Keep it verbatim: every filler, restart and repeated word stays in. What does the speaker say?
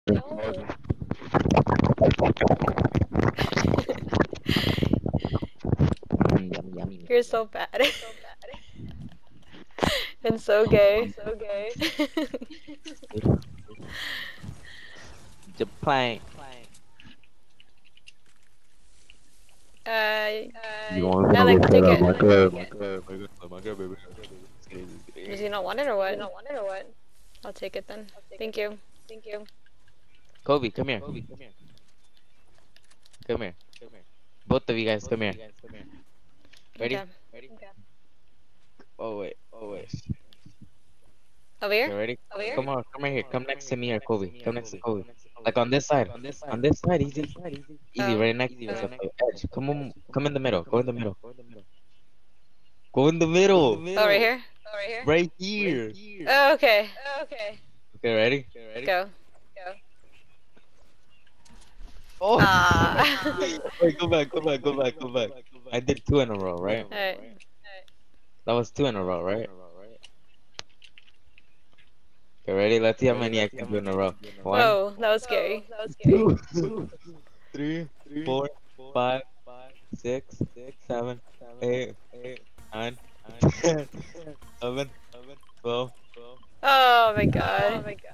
No. Mm, yummy, yummy. You're so bad. And so gay. So gay. The plane. uh, You want yeah, to like, go take check out it. my crib? My crib, my crib, my crib, baby. Does he not want it or what? You don't want it or what? I'll take it then. Thank you. Thank you. Kobe, come here. Kobe, come here. Come here. Both of you guys, come here. Okay. Ready? Ready? Oh wait. Oh wait. Over here? Okay, ready? Come on, come right here. Come next to me or Kobe. Come next to Kobe. Like on this side. On this side, easy. Easy, Oh. right next to us at the edge. Come on, come in the middle. Go in the middle. Go in the middle. Oh, right here? Right here. Oh, okay. Okay, ready? Go. Oh! Ah. Wait, go back, go back, go back, go back. I did two in a row, right? Alright. That was two in a row, right? Okay, ready? Let's see how many I can do in a row. One, Whoa, that was scary. two, three, four, five, six, seven, eight, nine, ten, eleven, twelve, Oh my god.